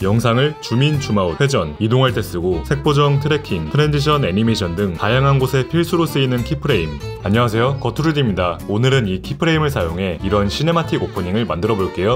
영상을 줌인, 줌아웃, 회전, 이동할 때 쓰고 색보정, 트래킹, 트랜지션, 애니메이션 등 다양한 곳에 필수로 쓰이는 키프레임. 안녕하세요, 거투르디입니다. 오늘은 이 키프레임을 사용해 이런 시네마틱 오프닝을 만들어 볼게요.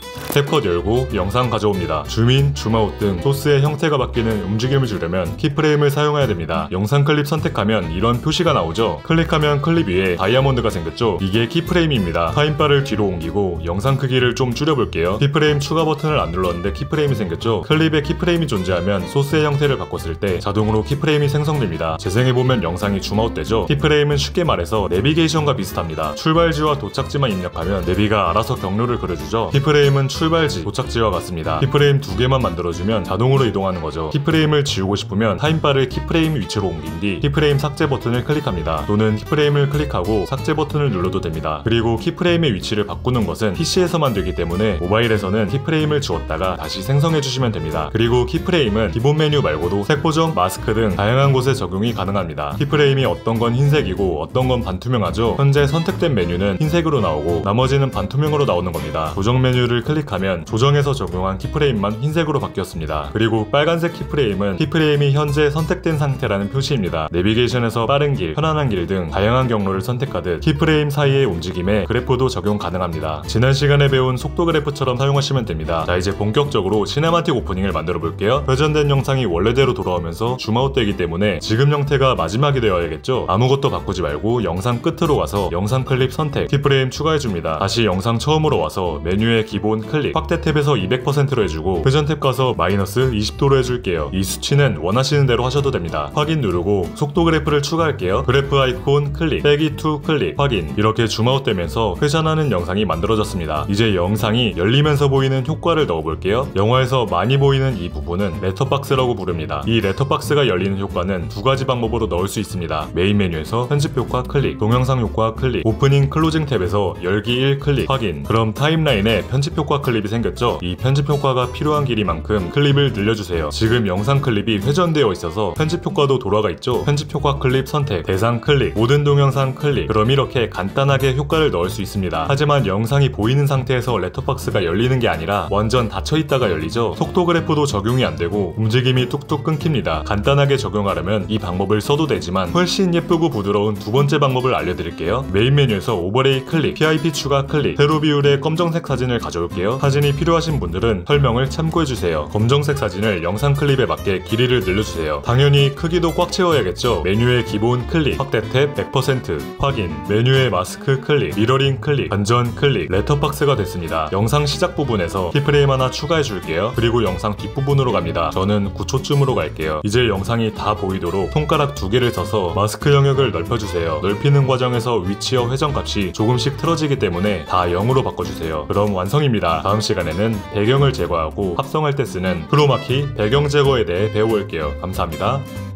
캡컷 열고 영상 가져옵니다. 줌인, 줌아웃 등 소스의 형태가 바뀌는 움직임을 주려면 키프레임을 사용해야 됩니다. 영상 클립 선택하면 이런 표시가 나오죠. 클릭하면 클립 위에 다이아몬드가 생겼죠. 이게 키프레임입니다. 타임바를 뒤로 옮기고 영상 크기를 좀 줄여볼게요. 키프레임 추가 버튼을 안 눌렀는데 키프레임이 생겼죠. 클립에 키프레임이 존재하면 소스의 형태를 바꿨을 때 자동으로 키프레임이 생성됩니다. 재생해보면 영상이 줌아웃 되죠. 키프레임은 쉽게 말해서 내비게이션과 비슷합니다. 출발지와 도착지만 입력하면 내비가 알아서 경로를 그려주죠. 키프레임은 출발지, 도착지와 같습니다. 키프레임 2개만 만들어주면 자동으로 이동하는 거죠. 키프레임을 지우고 싶으면 타임바를 키프레임 위치로 옮긴 뒤 키프레임 삭제 버튼을 클릭합니다. 또는 키프레임을 클릭하고 삭제 버튼을 눌러도 됩니다. 그리고 키프레임의 위치를 바꾸는 것은 PC에서만 되기 때문에 모바일에서는 키프레임을 지웠다가 다시 생성해주시면 됩니다. 그리고 키프레임은 기본 메뉴 말고도 색보정, 마스크 등 다양한 곳에 적용이 가능합니다. 키프레임이 어떤 건 흰색이고 어떤 건 반투명하죠. 현재 선택된 메뉴는 흰색으로 나오고 나머지는 반투명으로 나오는 겁니다. 조정 메뉴를 클릭하면 조정해서 적용한 키프레임만 흰색으로 바뀌었습니다. 그리고 빨간색 키프레임은 키프레임이 현재 선택된 상태라는 표시입니다. 내비게이션에서 빠른 길, 편안한 길 등 다양한 경로를 선택하듯 키프레임 사이의 움직임에 그래프도 적용 가능합니다. 지난 시간에 배운 속도 그래프처럼 사용하시면 됩니다. 자, 이제 본격적으로 시네마틱 오프닝을 만들어 볼게요. 회전된 영상이 원래대로 돌아오면서 줌아웃 되기 때문에 지금 형태가 마지막이 되어야겠죠. 아무것도 바꾸지 말고 영상 끝으로 와서 영상 클립 선택, 키프레임 추가해줍니다. 다시 영상 처음으로 와서 메뉴의 기본 클립, 확대 탭에서 200%로 해주고 회전 탭 가서 마이너스 20도로 해줄게요. 이 수치는 원하시는 대로 하셔도 됩니다. 확인 누르고 속도 그래프를 추가할게요. 그래프 아이콘 클릭, 빼기 투 클릭, 확인. 이렇게 줌아웃 되면서 회전하는 영상이 만들어졌습니다. 이제 영상이 열리면서 보이는 효과를 넣어볼게요. 영화에서 많이 보이는 이 부분은 레터박스라고 부릅니다. 이 레터박스가 열리는 효과는 두 가지 방법으로 넣을 수 있습니다. 메인 메뉴에서 편집 효과 클릭, 동영상 효과 클릭, 오프닝 클로징 탭에서 열기 1 클릭, 확인. 그럼 타임라인에 편집 효과 클립이 생겼죠? 이 편집 효과가 필요한 길이만큼 클립을 늘려주세요. 지금 영상 클립이 회전되어 있어서 편집 효과도 돌아가 있죠? 편집 효과 클립 선택, 대상 클릭, 모든 동영상 클릭. 그럼 이렇게 간단하게 효과를 넣을 수 있습니다. 하지만 영상이 보이는 상태에서 레터박스가 열리는 게 아니라 완전 닫혀있다가 열리죠? 속도 그래프도 적용이 안 되고 움직임이 뚝뚝 끊깁니다. 간단하게 적용하려면 이 방법을 써도 되지만 훨씬 예쁘고 부드러운 두 번째 방법을 알려드릴게요. 메인 메뉴에서 오버레이 클릭, PIP 추가 클릭, 세로 비율의 검정색 사진을 가져올게요. 사진이 필요하신 분들은 설명을 참고해주세요. 검정색 사진을 영상 클립에 맞게 길이를 늘려주세요. 당연히 크기도 꽉 채워야겠죠. 메뉴의 기본 클릭, 확대 탭 100%, 확인, 메뉴의 마스크 클릭, 미러링 클릭, 반전 클릭, 레터박스가 됐습니다. 영상 시작 부분에서 키프레임 하나 추가해줄게요. 그리고 영상 뒷부분으로 갑니다. 저는 9초쯤으로 갈게요. 이제 영상이 다 보이도록 손가락 2개를 써서 마스크 영역을 넓혀주세요. 넓히는 과정에서 위치와 회전 값이 조금씩 틀어지기 때문에 다 0으로 바꿔주세요. 그럼 완성입니다. 다음 시간에는 배경을 제거하고 합성할 때 쓰는 크로마키 배경 제거에 대해 배워볼게요. 감사합니다.